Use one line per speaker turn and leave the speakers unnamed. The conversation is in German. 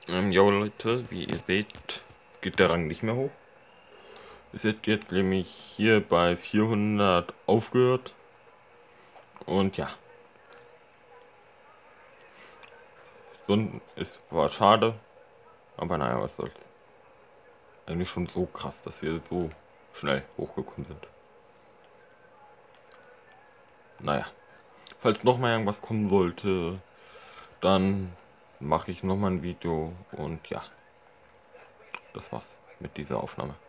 Jo Leute, wie ihr seht, geht der Rang nicht mehr hoch. Es hat jetzt nämlich hier bei 400 aufgehört. Und ja, es war schade, aber naja, was soll's. Eigentlich schon so krass, dass wir so schnell hochgekommen sind. Naja, falls noch mal irgendwas kommen sollte, dann mache ich noch mal ein Video und ja, das war's mit dieser Aufnahme.